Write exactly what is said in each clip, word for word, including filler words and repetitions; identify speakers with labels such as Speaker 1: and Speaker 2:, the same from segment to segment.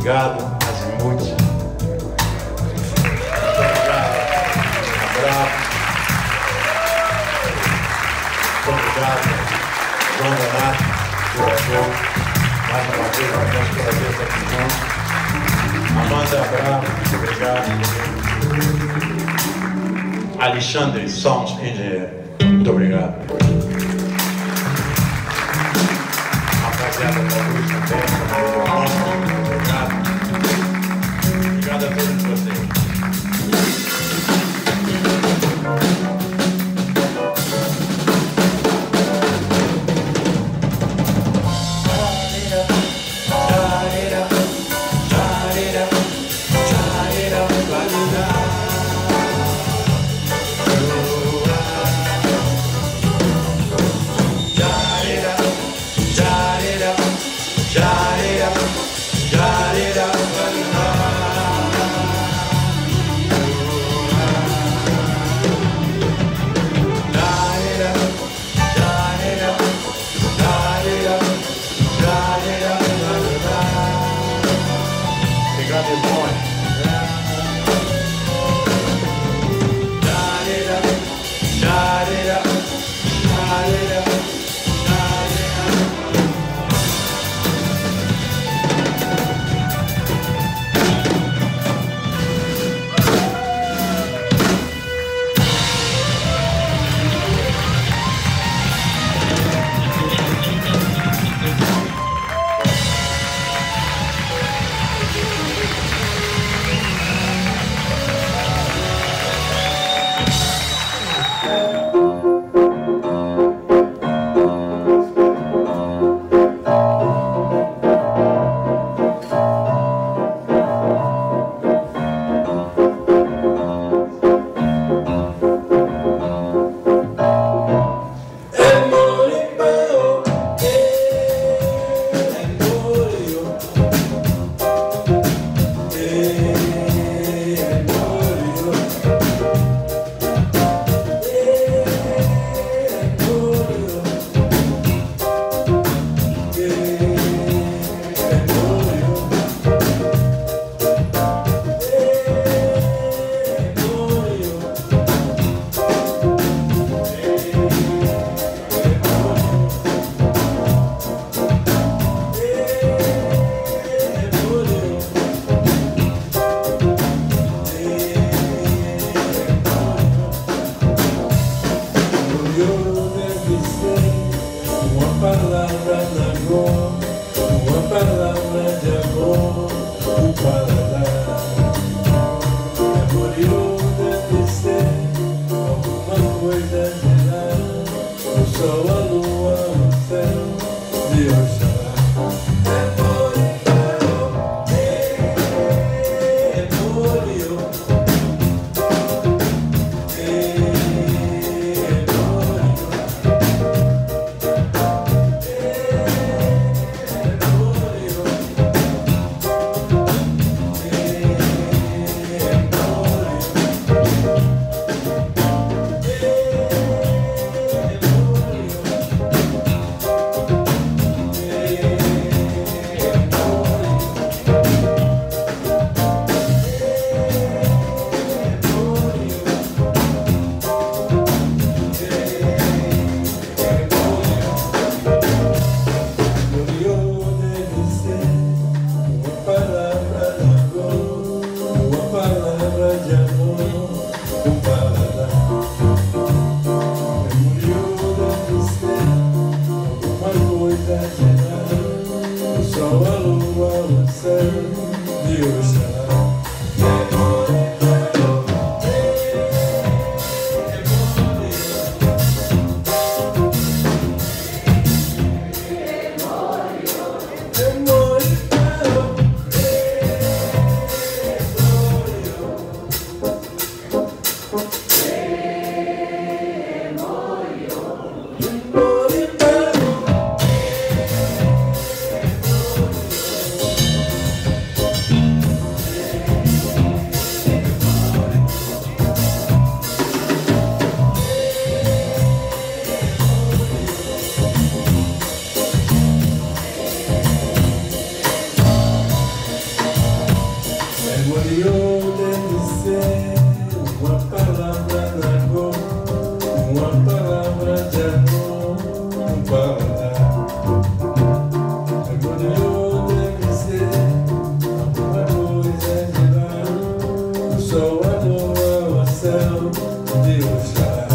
Speaker 1: obrigado, Azimuth. Obrigado, Abraço. Muito obrigado, João Donato, diretor, mais uma vez, uma vez pela vez aqui junto. Amanda Abraço, muito obrigado. Alexandre Sound Engineer, muito obrigado. Rapaziada da Luz também, muito obrigado. Obrigado a todos vocês.
Speaker 2: acordeon deve ser uma palavra na cor, uma palavra de amor, um paladar. Acordeon deve ser alguma coisa de lá, o sol, a lua, o céu de Oxalá.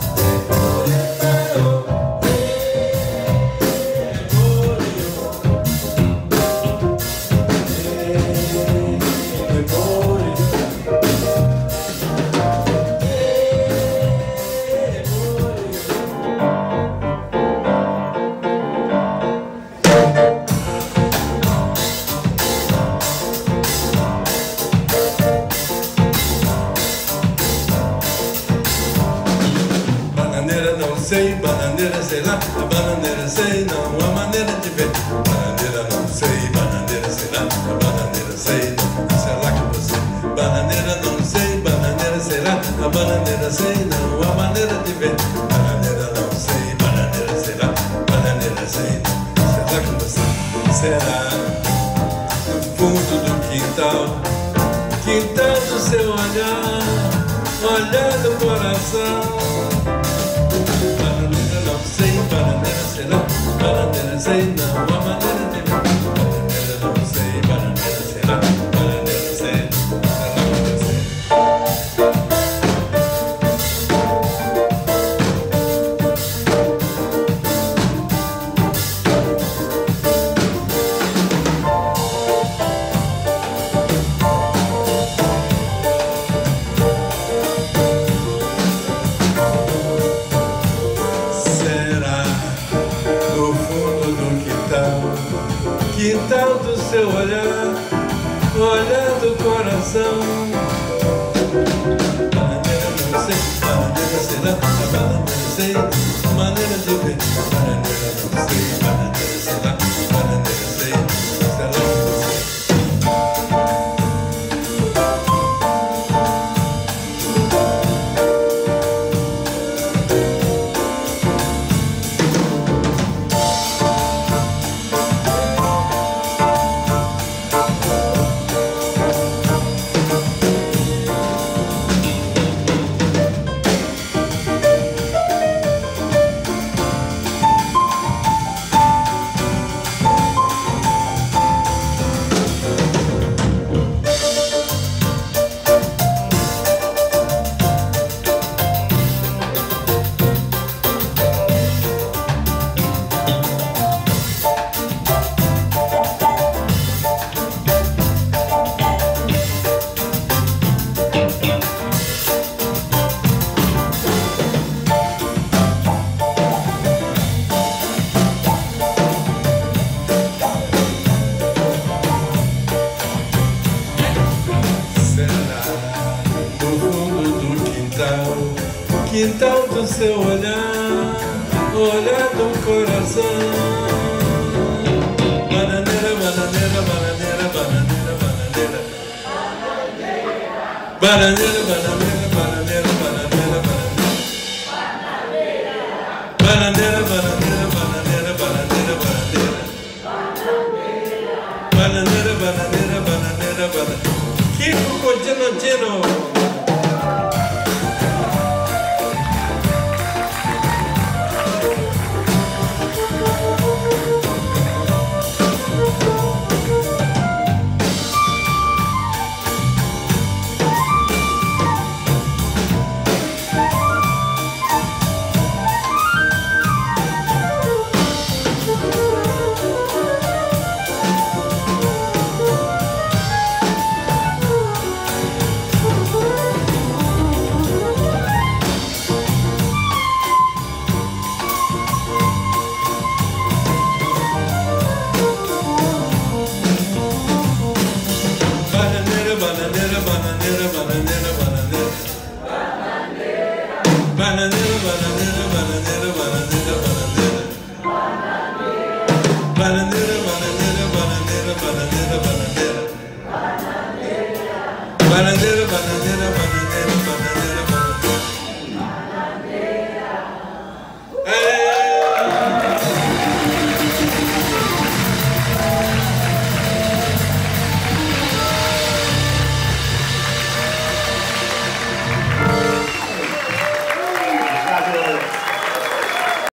Speaker 2: Bananeira não sei, bananeira sei lá, a bananeira sei não, a maneira de ver. Bananeira não sei, bananeira sei lá, a bananeira sei não, sei lá que você. Bananeira não sei, bananeira sei lá, a bananeira sei não, a maneira de ver. Bananeira não sei, bananeira sei lá, bananeira sei não, sei lá que você. Será no fundo do quintal, quintal do seu olhar, olhar do coração. Bananeira não sei, bananeira sei lá, bananeira sei não, a maneira de ver. Bananeira não sei, bananeira sei lá, bananeira sei, sei lá o que sei. Quintal do seu olhar, olhar do coração. Bananeira não sei, bananeira sei lá, a bananeira sei, maneira de ver. Bananeira não sei, bananeira sei lá, bananeira sei, sei lá o que você. Quintal do seu olhar, olhar do coração. Bananeira, bananeira, bananeira, bananeira, bananeira. Bananeira, bananeira, bananeira, bananeira, bananeira. Bananeira, bananeira, bananeira, bananeira, bananeira. Bananeira, bananeira, bananeira, bananeira. Kiko Continentino. Bananeira, bananeira, bananeira, bananeira. Bananeira.